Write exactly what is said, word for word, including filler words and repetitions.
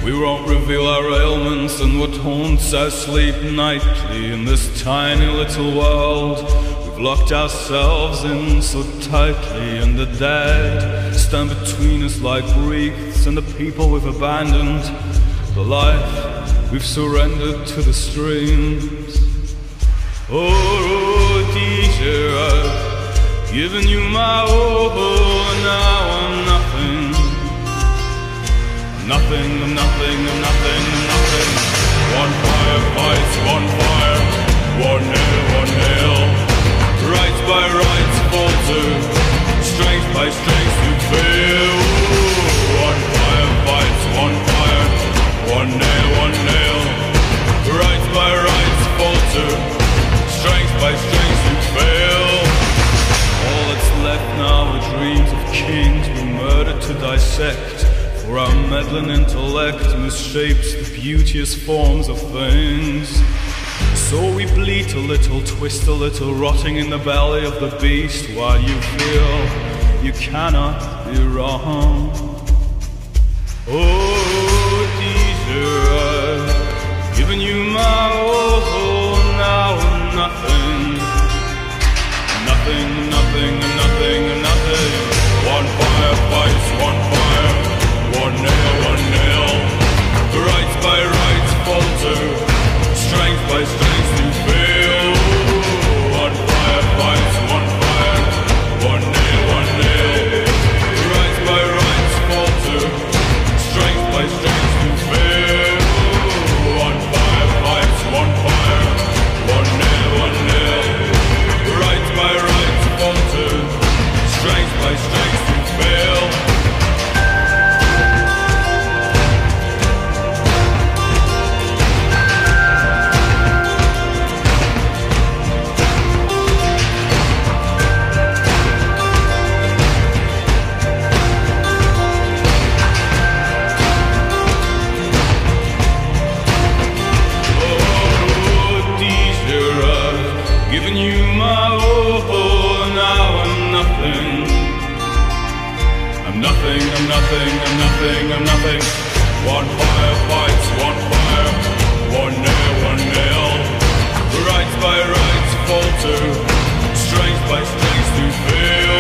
We won't reveal our ailments and what haunts our sleep nightly in this tiny little world. We've locked ourselves in so tightly, and the dead stand between us like wreaths, and the people we've abandoned, the life we've surrendered to the streams. Oh, teacher, I've given you my all, now I'm nothing. Nothing, I'm nothing, I'm nothing, I'm nothing. One fire fights, one fire, one nail, one nail. Rights by rights falter, strength by strength you fail. One fire fights, one fire, one nail, one nail. Rights by rights falter, strength by strength you fail. All that's left now are dreams of kings we murdered to dissect. For our meddling intellect misshapes the beauteous forms of things. So we bleat a little, twist a little, rotting in the belly of the beast, while you feel you cannot be wrong. Oh, teacher, I've given you my all, now I'm nothing. Nothing, nothing, nothing, nothing. One fire fights, one fire. One nail, one nail. Rights by rights falter, strength by strength you fail. One fire fights, one fire. One nail, one nail. Rights by rights falter, strength by strength you fail. One fire fights, one fire. One nail, one nail. Rights by rights falter, strength by strength you fail. Giving you my all, now I'm nothing. I'm nothing, I'm nothing, I'm nothing, I'm nothing. One fire fights, one fire. One nail, one nail. Rights by rights falter, strength by strength to fail.